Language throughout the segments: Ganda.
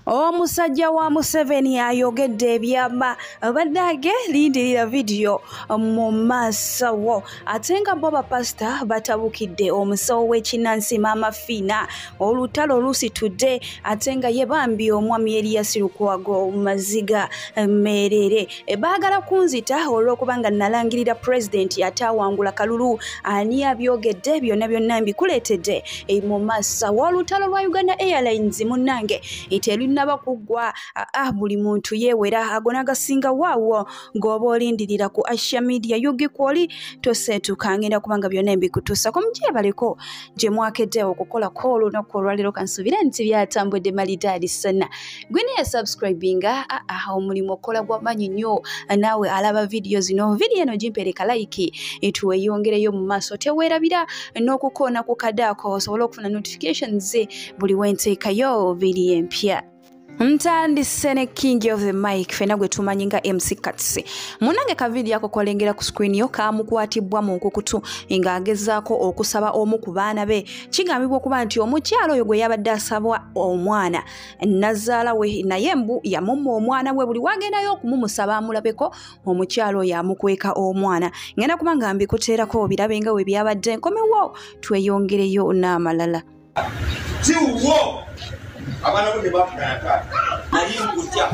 Omusaja wa museveni ayogedde ebyama badage lindirira video mu maaso atenga boba pastor batabukidde omusawo w'ekinnansi Mama Fina olutalo lusitudde atenga yebambi omwami Elias Lukwago maziga merere bagala kunzitta olw'okubanga nalangilira president atawangula kalulu ani abyogedde byonna mbikuleetedde mu maaso olutalo lwa Uganda Airlines munnange naba kugwa buli muntu yewera agona gasinga waawo ngoba olindirira ku Asia Media yugi kwoli tosetuka ngenda kubanga byonna mbikutusa ko muje baleko je mwakedde okukola call no kolwalero kansubira nti byatambudde malitali sana gwini ya subscribinga omulimo kola gwa manyi nnyo nawe alaba videos no video eno jimpereka like etuwe yongereyo mu maso tewerabira n'okukona ku kadako osobola okufuna notifications buli wenteekayo video empya. Mtandi sene king of the mic fena gwe tumanyi nga MC Katsi munange ka video yako kolengera ku screen yo kamukwatibwa mu nkukutu nga agezaako okusaba omu ku baana be kigambibwa kuba nti omukyalo oyo gwe yabadde asabwa omwana nazaala we naye mbu yamumma omwana we buli wagendayo okumumusaba amulabeko omukyalo yamukweka omwana ngenda kubanga mbikuteerako birabe nga we byabadde nkomewo tweyongereyo n'amalala abana bo ne bafuna ali ngutya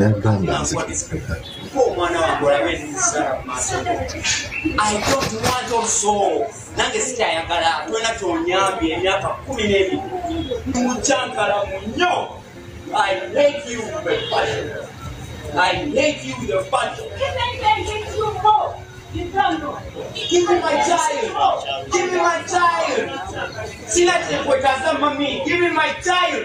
ko mwana wa gola benisa maso I don't want also nange sitayagala twena tonyambye emyaka 12 muchankala munyo I hate you with a passion. I hate you with a passion. Give me my child. Give me my child. Give me my child.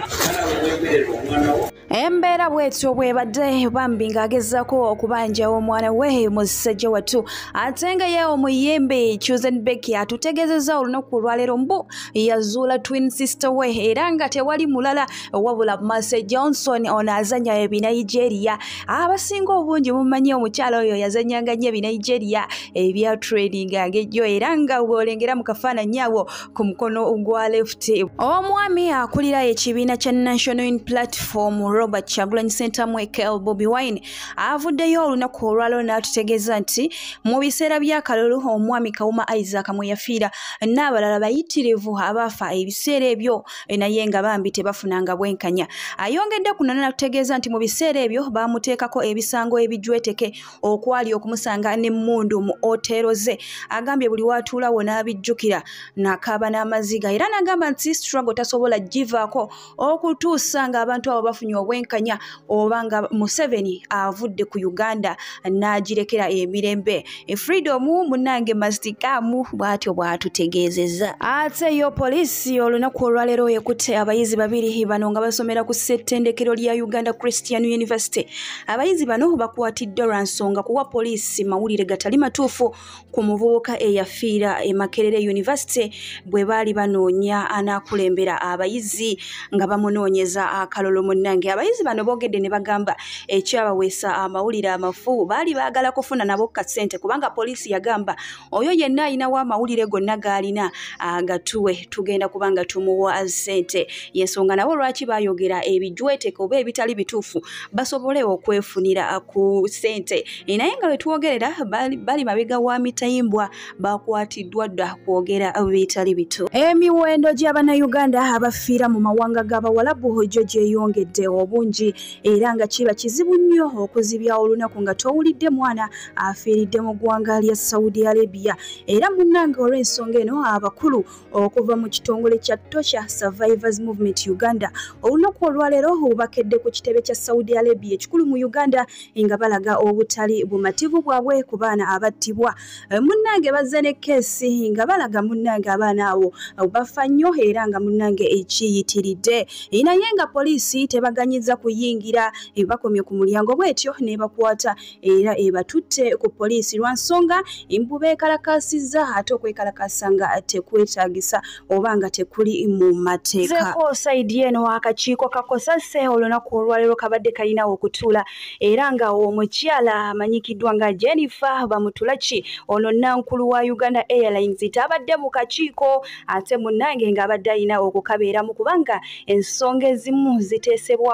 Embera bwetyo bwebadde bambi ng'agezaako okubanja omwana we musajja watu atenga ye omuyembe Chosen Becky atutegezeza olunaku olwaleero mbu yazuula twin sister we era nga tewali mulala wabula Mase Johnson ono azanya ebinigeria abasinga obungi mumanyi omukyalo oyo yazanyanga nnyo ebinigeria ebya trading ng'ejjo era nga bw'olengera mu kafaananyi awo ku mukono ogwa left omwami akulira ekibiina kya National Unity Platform Robert Chagulanyi Center Mweke Bobi Wine avuddeyo olunaku olwalo n'atutegeeza nti mu biseera by'akalulu omwami Kawuma Isaac mwe yafiira n'abalala bayitirivu abafa ebiseera ebyo naye nga bambi tebafunanga bwenkanya ayongedde kuno n'atutegeeza nti mu biseera ebyo baamuteekako ebisango ebijweteke okwali okumusanga n'emmundu mu otero ze agambye buli watuula wona abijjukira n'akaaba n'amaziga era n'agamba nti struggle tasobola givaako okutuusa nga abantu abo bafunye obwenkanya obanga museveni avudde ku Uganda n'agirekera emirembe freedom munange mastikamu bwatyo bwatutegeezeza ate yo poliisi olunaku olwaleero ekutte abayizi babiri bano nga basomera ku ssettendekero lya Uganda Christian University abayizi bano bakwatiddwa lwa nsonga kuwa poliisi mawulire gatali matuufu ku muvubuka eyafiira e Makerere University bwe baali banoonya anaakulembera abayizi nga bamunoonyeza akalolo munnange abayizi bano boogedde ne bagamba ekyabaweesa amawulire amafu baali baagala kufuna nabo kasente kubanga poliisi yagamba oyo yenna ayinawo amawulire gonna gaalina agatuwe tugenda kubanga tumuwa ssente yensonga nabo lwaki bayogera ebijweteke oba ebitali bituufu basobole okwefunira ku ssente naye nga bwe twogerera bali mabega wa mitayimbwa bakwatiddwa dda kwogera bitali bitu emiwendo gy'Abannayuganda abafiira mu mawanga g'abawalabu gyo gyeyongedde obungi era nga kiba kizibu nnyo okuzibya olunaku nga towulidde mwana afiiridde mu ggwanga lya Saudi Arabia era munnange olw'ensonga eno abakulu okuva mu kitongole kya Tosha Survivors Movement Uganda olunaku olwaleero bakedde ku kitebe kya Saudi Arabia ekikulu mu Uganda nga balaga obutali bumativu bwabwe ku baana abattibwa munnange bazze ne keesi nga balaga munnange abaana abo bafa nnyo era nga munnange ekiyitiridde naye nga poliisi tebaganyiza kuyingira bakomye ku mulyango bwetyo ne bakwata era ebatutte ku poliisi lwa nsonga embuba ekalakasiza ate okwekalakasa nga tekwetaagisa oba nga tekuli mu mateeka zeko saidi eno akakiiko kakosase olunaku olwaleero kabadde kalina okutuula era nga omukyala amanyikiddwa nga Jennifer Bamutulaki ono nankulu wa Uganda Airlines tabadde mu kakiiko ate munnange nga abadde alina okukabeeramu kubanga ensonga ezimu ziteesebwako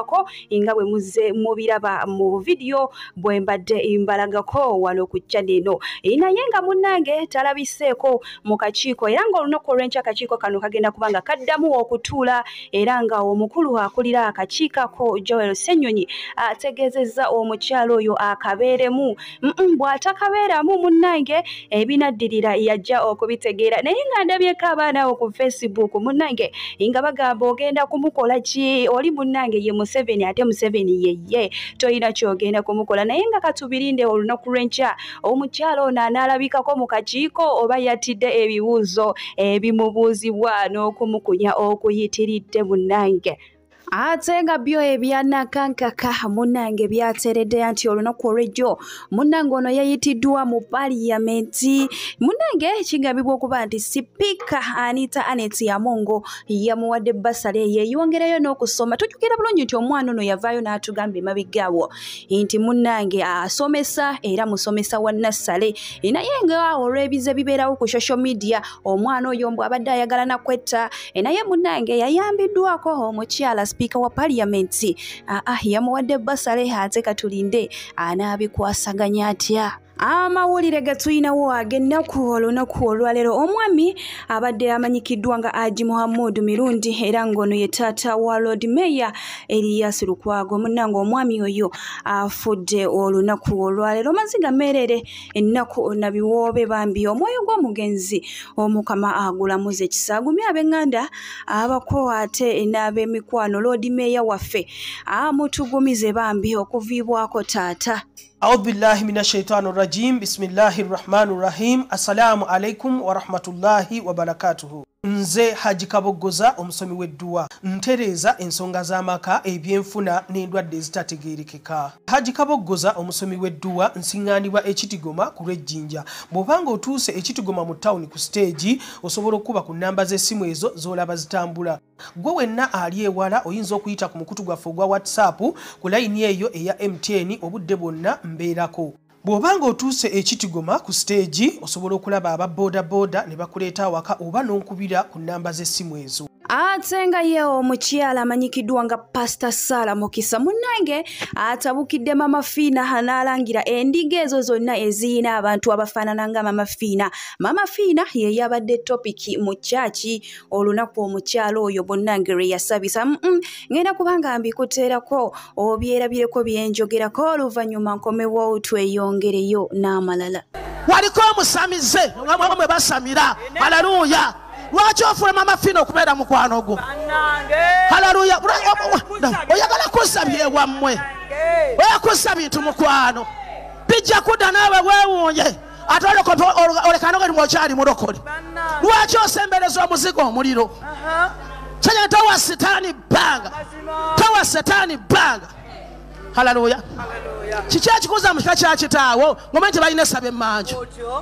kubigarukaako nga bwe muze mubiraba mu video bwe mbadde imbalagako wano ku channel eno. Naye nga munnange talabiseeko mu kakiiko era ng'olunaku olw'enkya akakiiko kano kagenda kubanga kaddamu okutuula era nga omukulu akulira akakiikako Joel Ssenyonyi ategeezezza omukyalo oyo akabeeremu bw'atakabeeramu munnange ebinaddirira yajja okubitegeera. Naye nga ndabyeko abaana awo ku Facebook munnange nga bagamba ogenda kumukola ki? Oli munnange ye Museveni ate Museveni ye toyina kyogenda kumukola. Naye nga katubirinde olunaku lw'enkya omukyalo ono anaalabikako mu kakiiko oba yatidde ebibuuzo ebimubuuzibwa n'okumukunya okuyitiridde munnange. Ate nga byo ebyannakankaka munnange byateredde nti olunaku olw'ejjo munnange ono yayitiddwa mu paliyamenti. Munnange kigambibwa okuba nti sipiika Anita Anet Yamongo yamuwadde basale yeeyongereyo n'okusoma. Tujjukira bulungi nti omwana ono yavaayo n'atugamba emabegaawo nti munnange asomesa era musomesa wa nassale. Naye nga olw'ebize bibeerawo ku social media omwana oyo mbw abadde ayagala nakwetta. Naye munnange yayambiddwako omukyala Speaker wa Parliament yamuwadde basale ate katulinde anaabikwasaganya atya. Amawulire gatuyinawo ag'ennaku olunaku olwaleero omwami abadde amanyikiddwa nga Haji Muhammad Mirundi era ng'ono ye taata wa Lord Mayor Erias Lukwago. Munnange omwami oyo afudde olunaku olwaleero maziga merere ennaku nabiwoobe bambi omwoyo gw'omugenzi omukama agulamuze kisaagumya ab'eŋŋanda abako ate n'ab'emikwano Lord Mayor waffe amutugumize bambi okuviibwako taata. أعوذ بالله من الشيطان الرجيم بسم الله الرحمن الرحيم السلام عليكم ورحمة الله وبركاته. Nze Haji Kaboggoza omusomi w'edduwa ntereeza ensonga z'amaka ebyenfuna n'endwadde ezitategeerekeka. Haji Kaboggoza omusomi w'edduwa nsiŋŋaanibwa ekitigoma ku lw'ejjinja. Bw'obanga otuuse ekitigoma mu ttawuni ku siteegi osobola okuba ku nnamba z'essimu ezo z'olaba zitambula. Gwe wenna ali ewala oyinza okuyita ku mukutu gwaffe ogwa WhatsApp ku layini eyo eya MTN obudde bwonna mbeerako. Bw'obanga otuuse ekitigoma ku siteegi osobola okulaba aba boda ne bakuleeta awaka oba n'onkubira ku nnamba z'essimu ezo. Ate nga ye omukyala amanyikiddwa nga Pastor Sarah Mukisa munnange atabukidde Mama Fiina n'alangira endiga ezo zonna eziyina abantu abafaanana nga Mama Fiina. Mama Fiina ye yabadde topiki mu kyaki olunaku omukyala oyo munnange lwe yasabisa. Ngenda kubanga mbikuteerako obyerabireko byenjogerako oluvannyuma nkomewo tweyongereyo n'amalala. Waliko omusamize mwe basamira. Haleluya. Lwaki ofuna Mama Fiina okubeera mukwano gwo? Haleluya. Oyagala kusabye wammwe. Oyakusa bintu mukwano. Bijja kudda naawe weewuunye. Ate olekanoge okyali mulokole. Lwaki osembereza omuzigo omuliro? Kyanya tawa setaani bbanga. Tawa setaani bbanga. Haleluya. Kiki ekikuza mu kika kya kitaawo ng'omanyi nti balina essaba emmanju.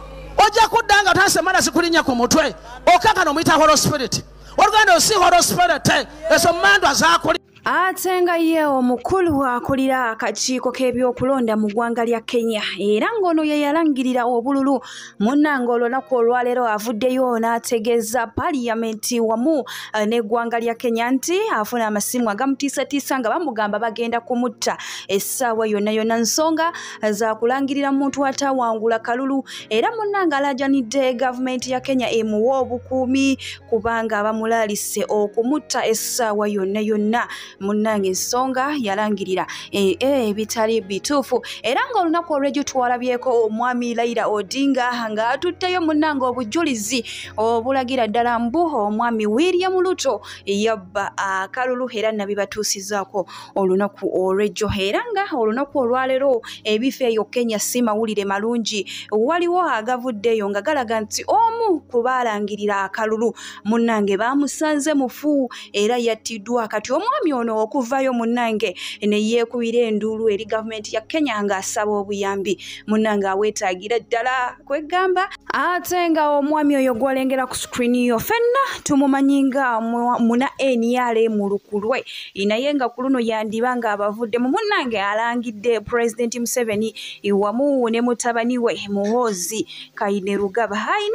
Ojja kuddanga otandise mala zikulinnya ku mutwe okankana omuyita Holy Spirit. Oluganda osi Holy Spirit ezo mmandwa zaakuli. Ate nga ye omukulu akulira akakiiko k'ebyokulonda mu ggwanga lya Kenya era ng'ono ye yalangirira obululu munnange olunaku olwaleero avuddeyo n'ategeeza paliyamenti wamu n'eggwanga lya Kenya nti afuna amasimu agamutiisatiisa nga bamugamba bagenda kumutta essaawa yonna yonna nsonga za kulangirira muntu atawangula kalulu era munnange alajanidde gavumenti ya Kenya emuwa obukuumi kubanga bamulaalise okumutta essaawa yonna yonna. Munnange ensonga yalangirira bitali bituufu era nga olunaku olw'ejjo twalabyeko omwami Raila Odinga nga atutteyo munnange obujulizi obulagira ddala mbu omwami William Ruto yabba akalulu era nabibatuusizaako olunaku olw'ejjo era nga olunaku olwaleero ebifo eyo Kenya si mawulire malungi. Waliwo agavuddeyo nga galaga nti omu kubaalangirira akalulu munnange bamusanze mufu era yattiddwa. Kati omwami ono okuvayo munnange ne yeekubira enduulu eri gavumenti ya Kenya ng'asaba obuyambi munnange aweetaagira ddala kwegamba. Ate nga omwami oyo gw'olengera ku screen yo fenna tumumanyi nga muna NRA mu lukulwe naye nga ku luno yandiba nga abavudde mu munnange alangidde President Museveni wamu ne mutabani we Muhoozi Kainerugaba ayina ensonga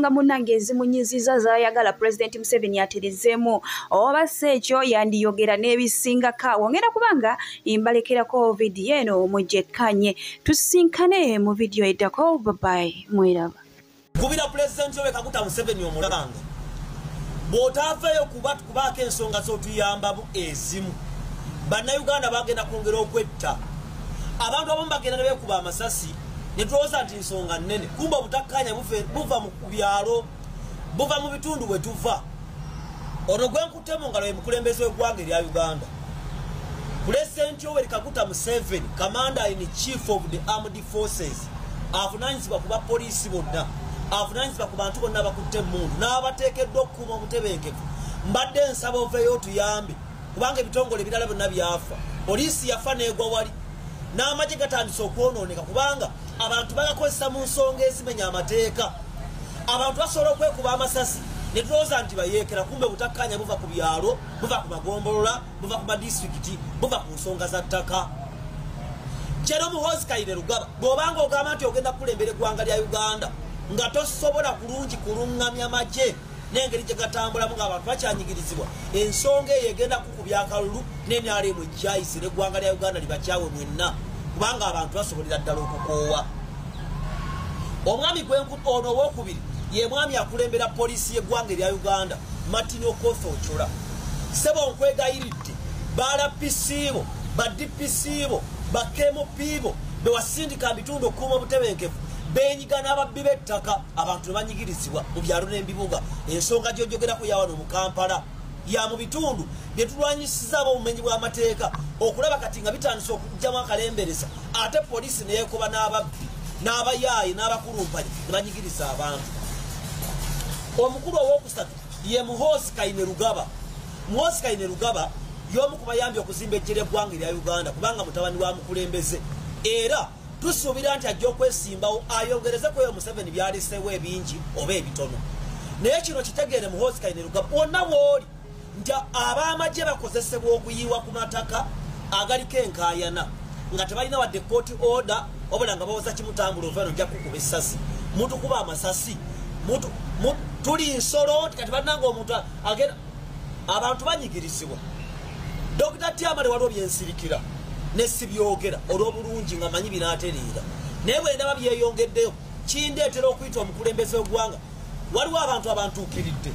ensonga munnange ezimunyiziza zayagala Pulezidenti Museveni aterezeemu oba si ekyo yandiyogera n'ebisingako wongera kubanga mbalekerako vidiyo eno mugyekanye tusinkane mu vidiyo eddako babayi mweraba Gubira Pulezidenti Yoweri Kaguta Museveni omulanga bw'otaafeeyo kubaako ensonga z'otuyambamu ezimu bannayuganda bagenda kwongera okwetta abantu abamu bagenda ne beekuba amasasi ne tulowooza nti nsonga nnene kumba obutakkanya buva mu byalo buva mu bitundu bwe tuva ono gwe nkutte mu ngalo ye mukulembeze w'eggwanga erya Uganda Pulezidenti Yoweri Kaguta Museveni Commander in Chief of the Armed Forces avunaanyizibwa ku bapoliisi bonna avunaanyizibwa ku bantu bonna bakutte emmundu n'abateekeddwa okukuuma obutebenkevu mbadde nsaba oveeyo otuyambe kubanga ebitongole ebirala byonna byafa poliisi yafa n'egwa wali n'amagye gatandise okwonooneka kubanga abantu bagakozesa mu nsonga ezimenya amateeka abantu basobola okwekuba amasasi ne tulowooza nti bayeekera kumbe butakkanya buva ku byalo buva ku magombolola buva ku madisitulikiti buva ku nsonga za ttaka kyero muhoozi Kayire Lugaba bw'obanga ogamba nti ogenda kukulembera eggwanga lya Uganda nga tosobola kulungi kuluŋŋamya magye n'engeri gye gatambulamu ng'abantu bakyanyigirizibwa ensonga eyo egenda kukubya akalulu n'enyalemu ejjayisira eggwanga lya Uganda libakyawe mwenna kubanga abantu basobolera ddala okukoowa omwami ono owokubiri ye mwami akulembera poliisi y'eggwanga erya Uganda Martin Okoth-Ochola sebo nkwegayiridde balapisiibo badipisiibo bakemopiibo bewasindika bitundu okuuma obutebenkevu benyiga n'ababbi b'ettaka abantu ne banyigirizibwa mu byalo n'ebibuga ensonga gy'ojogerako yawano mu Kampala ya mu bitundu bye tulwanyisiza obumenyi bw'amateeka okulaba kati nga bitandise okugyamu akalembereza ate poliisi neyekoba n'ababbi n'abayaayi n'abakulumpali ne banyigiriza abantu omukulu ow'okusatu ye muhoozi Kayire Lugaba muhoozi Kayire Lugaba y'omu ku bayambye okuzimba eggye ly'eggwanga erya Uganda kubanga mutabani wa mukulembeze era tusuubira nti ajja okwesimbawo ayongerezeko eyo Museveni byaliseewo ebingi oba ebitono naye kino kitegeere muhoozi Kayire Lugaba wonna w'oli nti ab'amagye bakozesebwa okuyiwa ku mataka agaliko enkaayana nga tebalina wadde court order obula nga bawoza kimutambula oveno nja kukuba essasi mutukuba amasasi tuli nsolo kati bannanga omuntu agenda abantu banyigirizibwa Dr. Tiamale waliwo byensirikira ne sibyogera olw'obulungi nga manyi binaatereera naye bwe ndaba byeyongeddeyo kindeetera okuyita omukulembeze w'eggwanga waliwo abantu abantuukiridde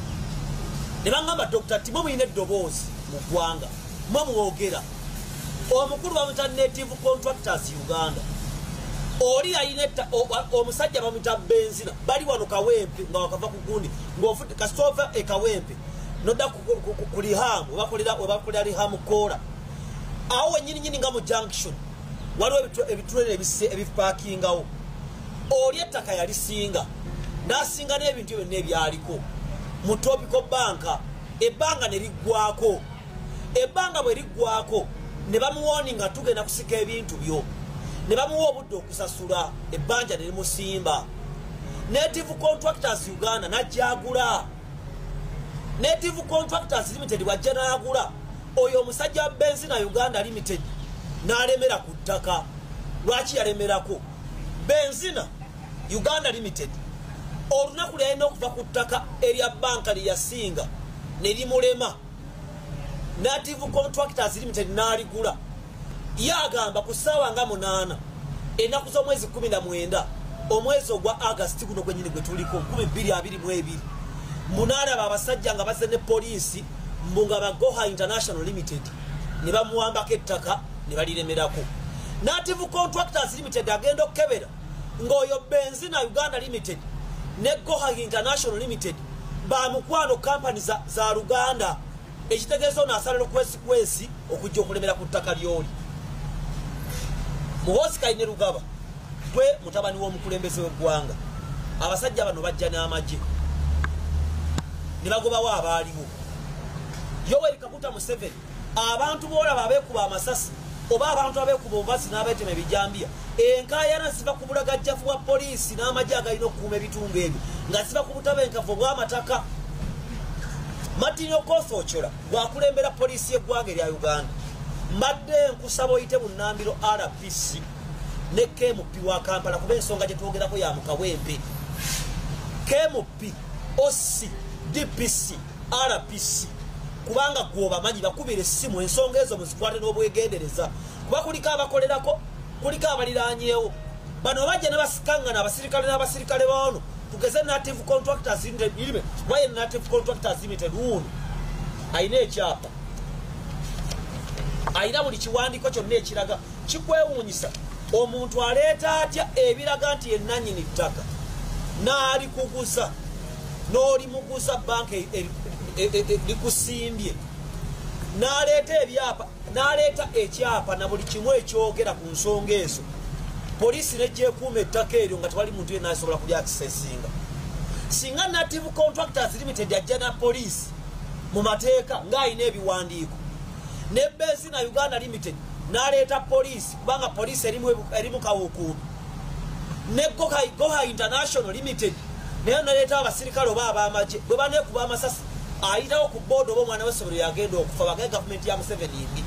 ne bangamba Dr. Timo muyina eddoboozi mu ggwanga mwe mwogera omukulu bamuyita Native Contractors Uganda oli ayina omusajja bamuyita Benzina bali wano Kawempe nga wakava ku gundi ng'ofudde kasitova ekawempe nodda ku lihamu webakolera lihamu kola awo wenyininyini nga mu junction waliwo ebitulere ebipaakingawo oli ettaka yalisinga n'asinga n'ebintu byonna ebyaliko mu Tropical Bank ebbanga ne liggwako ebbanga bwe liggwako ne bamuwoni nga tugenda kusika ebintu byo ne bamuwa obudde okusasula ebbanja ne limusimba Native Contractors Uganda najjagula Native Contractors Limited wajja n'agula oyo omusajja wa Benzina Uganda Limited n'alemera ku ttaka lwaki yalemerako Benzina Uganda Limited olunaku lyalina okuva ku ttaka erya banka lyeyasinga ne limulema Native Contractors Limited n'aligula yagamba ku ssaawa nga 8 ennaku z'omwezi 19 omwezi ogwa August guno gwennyini gwe tuliko 2022 munaalaba abasajja nga bazze ne poliisi mbunga bagoha International Limited ne bamuwambako ettaka ne baliremerako Native Contractors Limited agenda okukebera ng'oyo Benzina Uganda Limited ne Goha International Limited bamukwano kampani za Luganda ekitegeeza ono asalira kwesi okujja okulemera ku ttaka ly'oli muhoozi Kayire Lugaba gwe mutabani w'omukulembeze w'eggwanga abasajja bano bajja n'amagye ne bagobawo abaaliwo Yoweri Kaguta Museveni abantu boolaba abeekuba amasasi oba abantu abeekuba obubazi n'abeetema ebijambiya enkaayana ziva ku bulagajjavu bwa poliisi n'amagye agalina okukuuma ebitundu ebyo nga ziva ku butabenkavu obw'amataka Martin Okoth-Ochola bwakulembera poliisi y'eggwanga erya Uganda mbadde nkusaba oyite bunnambiro RPC ne KMP wa Kampala kuba ensonga gye twogerako ya mu Kawempe KMP OC DPC RPC kubanga gwoba manyi bakubire simu ensonga ezo muzikwate n'obwegendereza kuba kuliko abakolerako kuliko abaliranyeewo bano bajja n'abasikangana abasirikale n'abasirikale baano tugeze native contractors limited waye native contractors limited uno ayina ekyapa ayina buli kiwandiiko kyonna ekiraga kikwewuunyisa omuntu aleeta atya ebiraga nti yennanyini ttaka n'ali kuguza n'oli muguza banka likusimbye n'aleeta ebyapa n'aleeta ekyapa na buli kimu ekyogera ku nsonga ezo poliisi nejjeekuuma ettaka eryo nga tewali muntu yenna asobola kulyakisesinga singa native contractors limited ajja na poliisi mu mateeka ng'ayina ebiwandiiko ne benzina Uganda limited n'aleeta poliisi kubanga poliisi erimu kawukuubi ne Goha International limited naye n'aleeta abasirikale oba ab'amagye bwe baneekuba amasasi ayitawo ku booda oba omwana w'essomero yagenda okufa bagaye gavumenti ya Museveni imbi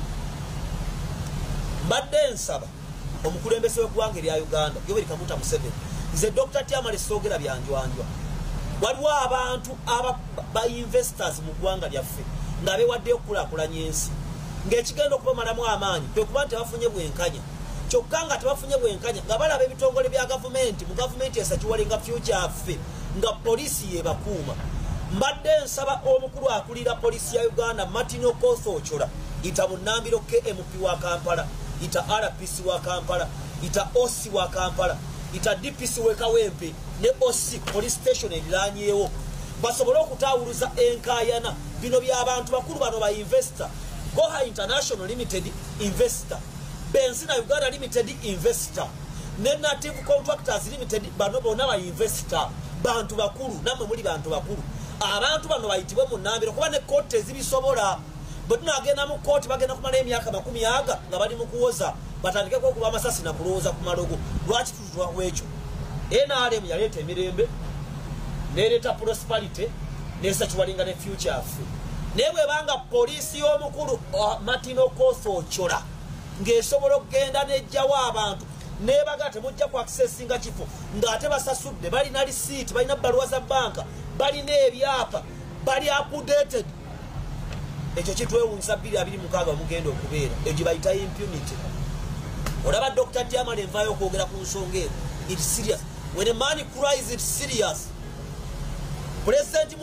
mbadde nsaba omukulembeze w'eggwanga erya Uganda Yoweri Kaguta Museveni nze Dr. Tyamale soogera byanjwanjwa waliwo abantu ba investors mu ggwanga lyaffe nga beewaddeyo okukulaakulanya ensi ng'ekigenda okubamalamu amaanyi kwe kuba nti tebafunye bwenkanya kyokka nga tebafunye bwenkanya nga balaba ebitongole bya gavumenti mu gavumenti esakiwalenga future affe nga poliisi yebakuuma mbadde nsaba omukulu akulira poliisi ya Uganda Martin Okoth-Ochola ita munambiro KMP wa Kampala ita RPC wa Kampala ita OC wa Kampala ita DPC we Kawempe ne OC police station eriranyeewo basobole okutawuluza enkayana bino by'abantu bakulu bano ba investor Goha International Limited investor Benzina Uganda Limited investor ne Native Contractors Limited bano bonna ba investor bantu bakulu namwe muli bantu bakulu abantu bano bayitibwe mu nnambiro kuba ne kooti ezibisobola bwe tunagenda mu kooti bagenda kumala emyaka 10 nga bali mu kuwoza batandikeko okuba amasasi na kulowooza ku malogo lwaki tutulwaku ekyo NRM yaleeta emirembe nereeta prosperity nesakiwalinga ne future affe naye bwebanga poliisi y'omukulu Martin Okoth-Ochola ng'esobola okugenda nejjawo abantu nebaga temujja ku accessinga kifo ng'ate basasudde balina risiiti balina bbaluwa za banka balina ebyapa bali updated ekyo kitwewuunyisa 2026 omugenda okubeera egyo bayita impunity olaba Dr. Tyamale envaayo okwogera ku nsonga eyo it's serious when a man cries it's serious President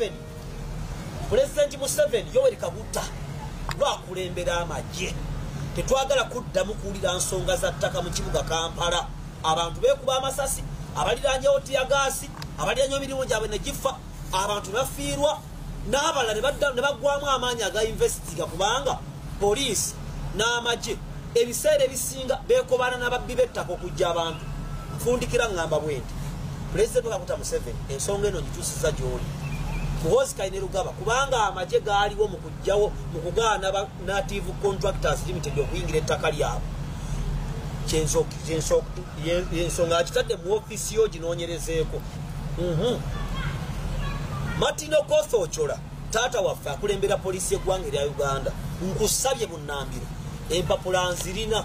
Museveni Yoweri Kaguta lwakulembera amagye tetwagala kuddamu kuwulira nsonga za ttaka mu kibuga Kampala abantu beekuba amasasi abaliranyewo tiyagaasi abaliranye emirimu gyabwe ne gifa abantu bafiirwa n'abalala ne baggwamu amaanyi aga investiga kubanga poliisi n'amagye ebiseera ebisinga beekobana n'ababbi b'ettaka okujja abantu nfundikira ngamba bwenti Pulezidenti Kaguta Museveni ensonga eno gituusiza gy'oli muhoozi kayine lugaba kubanga amagye gaaliwo mu kujjawo mu kugaana ba Native Contractors Limited okuyingira ettaka lyabwe yensonga akitadde mu ofiisi yo ginoonyerezeeko Martin Okoth-Ochola taata waffe akulembera poliisi y'eggwanga erya Uganda nkusabye bunnambiro empapula nzirina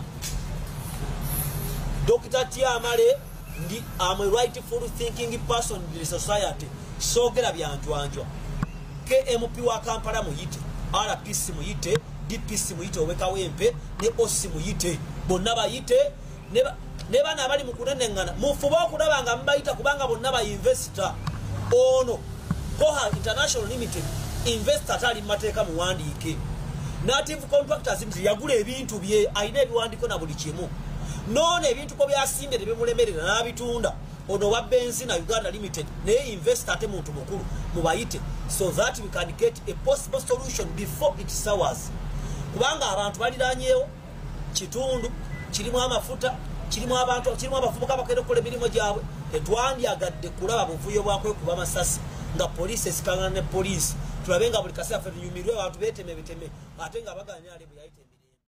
Dr. Tyamale ndi am a rightful thinking person in the society soogera byanjwanjwa KMP wa Kampala muyite RPC muyite DPC muyite Owekawempe ne OC muyite bonna bayite ne bana abali mu kunenengana mufube okulaba nga mubayita kubanga bonna ba investor ono Goha International Limited investor atali mateeka muwandiike Native Contractors Limited yagula ebintu bye ayina ebiwandiiko na buli kimu noone ebintu ko byasimbe ne bimulemerera n'abitunda ono wa Benzina Uganda Limited ne investor ate muntu mukulu mubayite so that we can get a possible solution before it sours kubanga abantu baliranyeewo kitundu kirimu amafuta kirimu abantu kirimu abavubuka bakere kole birimo gyabwe tetwandyagadde kulaba buvuyo bwakwe kuba masasi nga police esikangana ne police tulabenga buli kaseera fe nyumirwe abantu beteme ate nga baganya ale buyayite